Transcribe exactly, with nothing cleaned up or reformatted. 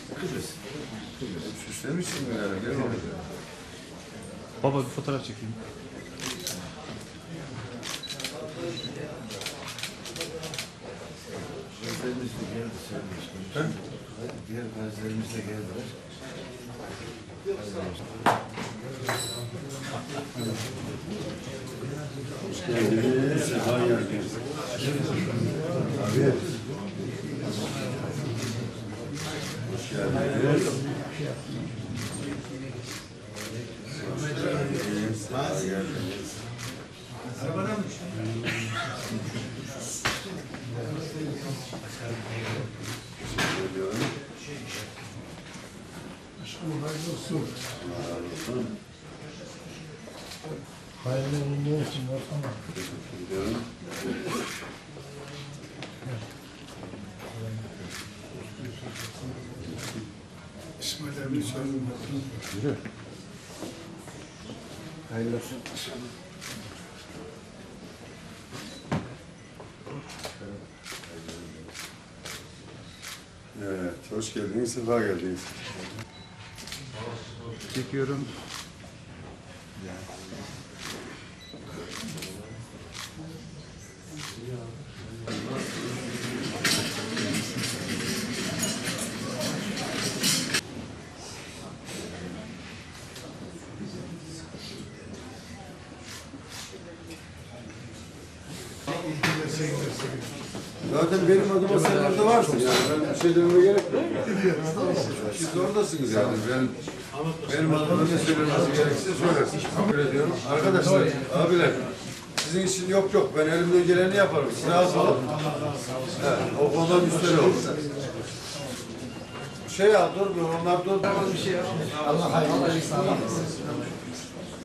Süslemişsin mi yani? Gel oraya. Baba bir fotoğraf çekeyim. Gözlerimiz de geldi söylemiş. Diğer gözlerimiz de geldiler. Hoş geldiniz. Sefa geldiniz. Abi. Hoş geldiniz. Hoş geldiniz. Arabadan mı? Aşkım hayırlı olsun. Allah olsun. Hayırlı uğurlu olsun Orhan. Teşekkür ediyorum. İsmail abi söyleyeyim. Yürü. Hayırlı olsun. Evet, hoş geldiniz, sefa geldiniz. Çekiyorum. Zaten benim adıma sen orada varsın yani. Ben bir şey dememe gerek yok. Siz oradasınız yani. Ben, benim adıma ne söylemesi gerekirse söylersin. Kabul ediyorum. Arkadaşlar, abiler, sizin için yok yok. Ben elimden geleni yaparım. Siz rahat olun. Evet, o konuda müşteri olun. Şey ya, dur dur, onlar dur. Bir şey yok. Allah hayırlı olsun.